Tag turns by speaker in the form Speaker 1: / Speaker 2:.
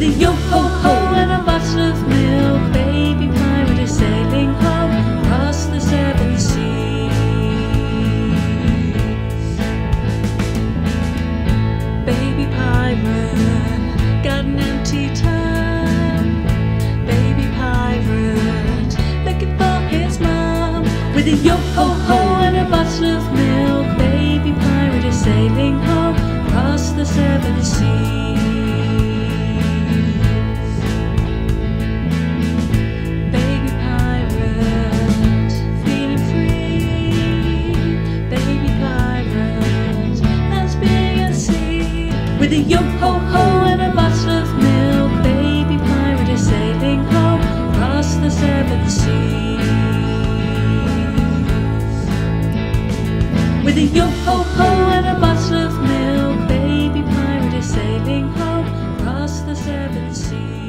Speaker 1: yo-ho-ho and a bottle of milk, baby pirate is sailing home across the seven seas. Baby pirate got an empty tub, baby pirate looking for his mom. With a yo-ho-ho and a bottle of milk, baby pirate is sailing home across the seven seas. Baby pirate feeling free, baby pirate as big as sea. With a yo-ho-ho and a bottle of milk, baby pirate is sailing home across the seven seas. With a yo-ho-ho and a bottle of milk, baby pirate is sailing home across the seven seas.